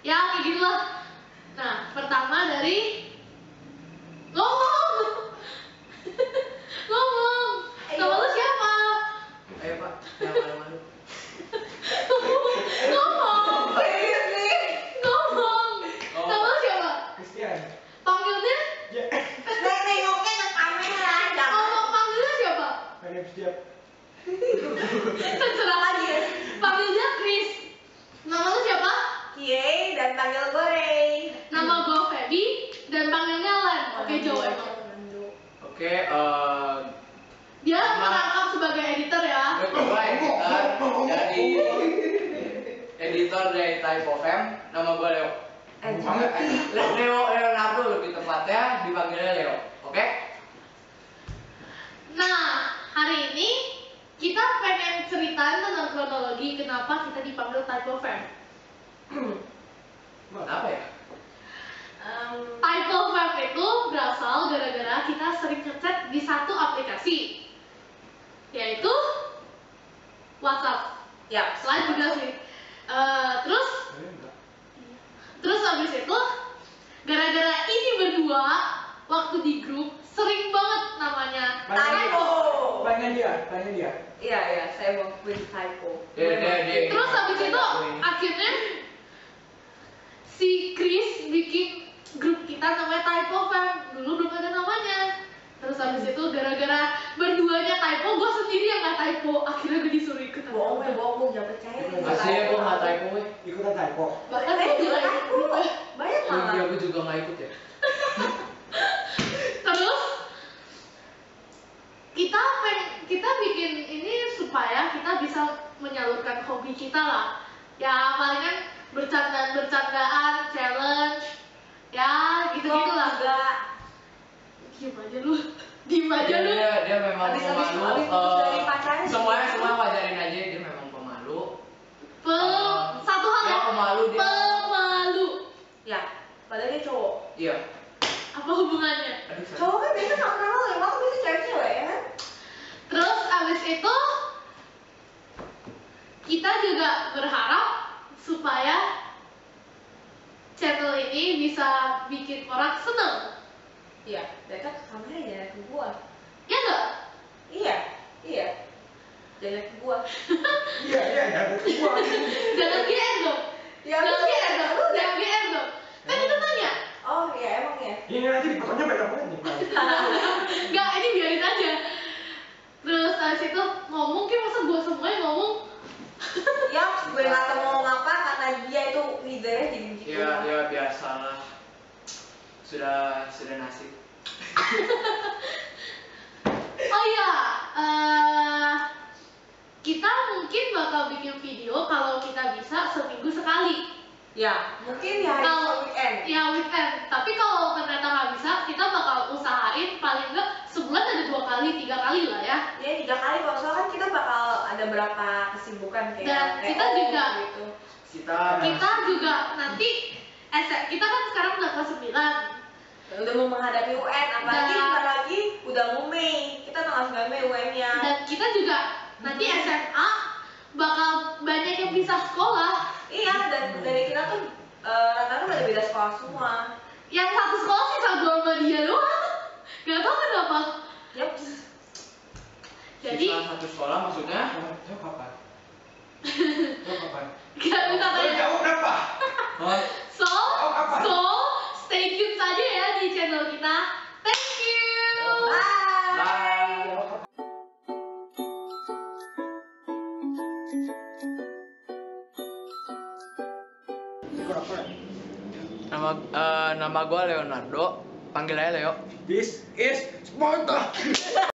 Ya kayak gitulah. Nah, pertama dari ngomong. Ngomong. Nama lu siapa? Ayo Pak, jangan malu-malu. Ngomong. Ngomong. Nama lu siapa? Christian. Panggilnya? Nengoknya ke kamera, jangan. Ngomong panggilnya siapa? Pengen siap. Terserah aja. Panggilnya Chris. Nama lu siapa? Kie dan panggil gue Ray. Nama gue Feby dan panggilnya Len. Oke, Joe emang. Oke, Dia merangkap sebagai editor ya. gue editor dari Type of M. Nama gue Leo. Leonardo lebih tepatnya dipanggilnya Leo. Oke? Nah, hari ini kita pengen ceritain tentang kronologi kenapa kita dipanggil Type of M. Apa ya? Type of M itu berasal gara-gara kita sering ngechat di satu aplikasi, yaitu WhatsApp. Ya. Slide juga sih. Terus habis itu gara-gara ini berdua waktu di grup sering banget namanya Typo. Tanya dia. Iya, saya mau quit typo. Dia. Terus habis itu akhirnya si Chris bikin grup kita namanya Typo Fam. Dulu belum ada namanya. Terus habis itu gara-gara berduanya typo, gue sendiri yang nggak typo. Akhirnya gue disuruh ikut. Bohong, jangan percaya. Masih ya gue nggak typo weh. Ikutan typo. Bahkan Saya gue juga juga typo. ikut. Banyak malah. Iya, gue juga nggak ikut ya. Terus kita bikin ini supaya kita bisa menyalurkan hobi kita lah. Ya palingan bercandaan, challenge, ya gitu-gitu lah. Juga. Diem aja lu. Dia memang Habis pemalu. putus dari pacarnya. Semua wajarin aja, dia memang pemalu. Satu hal Dia ya, pemalu, dia. pemalu. Ya, padahal dia cowok. Iya. Apa hubungannya? Aduh, sorry. Cowok kan biasa nggak pernah malu, emang aku biasa cewek-cewek ya kan? Terus abis itu kita juga berharap supaya channel ini bisa bikin orang seneng. Iya, mereka ke kamera ya ke gua. Ya nggak? Iya. Jangan ke gua. Iya, gua. Jangan GR dong. Ya, Jangan lu GR dong. lu Jangan GR dong. Kan itu tanya. Oh iya emang ya. Ini nanti di fotonya banyak banget nih. Nggak, ini biarin aja. Terus abis itu ngomong, kan masa gue semuanya ngomong. Ya, gue nggak tahu mau ngomong apa karena dia itu leadernya jadi begitu. Ya biasalah. Sudah nasib. Oh iya, kita mungkin bakal bikin video kalau kita bisa seminggu sekali. Ya, mungkin ya hari Kalau weekend. ya weekend. Tapi kalau ternyata nggak bisa, kita bakal usahain paling nggak sebulan ada 2 kali, 3 kali lah ya. Ya 3 kali kalau soalnya kan kita bakal ada berapa kesibukan kayak Dan kita PO juga gitu. Kita juga nanti kita kan sekarang udah kelas 9. Udah mau menghadapi UN, apalagi Dan- bentar lagi udah mau Mei. Kita tanggal 9 Mei UN-nya. Dan kita juga nanti SMA bakal banyak yang pisah sekolah. Iya, dan dari kita tuh rata-rata pada beda sekolah semua. Yang satu sekolah sisa gue sama dia doang. Gak tau kenapa. Yap. Jadi Siswa satu sekolah maksudnya? Jauh kapan? gak bisa tanya. Jauh berapa? Oh, So apa? stay tune saja ya di channel kita. Thank you. Bye. bye. Nama gue Leonardo, panggil aja Leo. This is Sparta.